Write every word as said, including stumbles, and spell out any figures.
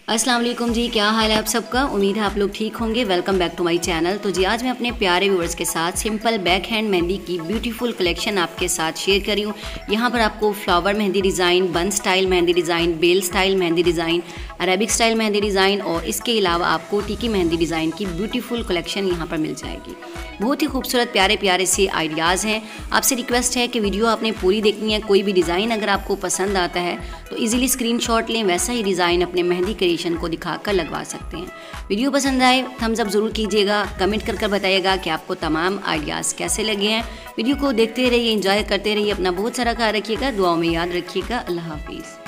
अस्सलाम वालेकुम जी, क्या हाल है आप सबका। उम्मीद है आप लोग ठीक होंगे। Welcome back to my channel. तो जी आज मैं अपने प्यारे व्यूअर्स के साथ सिंपल बैक हैंड मेहंदी की ब्यूटीफुल कलेक्शन आपके साथ शेयर करी हूँ। यहाँ पर आपको flower mehndi design, bun style mehndi design, बेल style mehndi design, Arabic style mehndi design और इसके अलावा आपको टिकी मेहंदी डिज़ाइन की ब्यूटीफुल कलेक्शन यहाँ पर मिल जाएगी। बहुत ही खूबसूरत प्यारे प्यारे से आइडियाज़ हैं। आपसे रिक्वेस्ट है कि वीडियो आपने पूरी देखनी है। कोई भी डिज़ाइन अगर आपको पसंद आता है तो इजीली स्क्रीनशॉट लें, वैसा ही डिज़ाइन अपने मेहंदी क्रिएशन को दिखाकर लगवा सकते हैं। वीडियो पसंद आए थम्स अप ज़रूर कीजिएगा, कमेंट कर कर बताइएगा कि आपको तमाम आइडियाज़ कैसे लगे हैं। वीडियो को देखते रहिए, एंजॉय करते रहिए, अपना बहुत सारा ख्याल रखिएगा, दुआओं में याद रखिएगा। अल्लाह हाफिज़।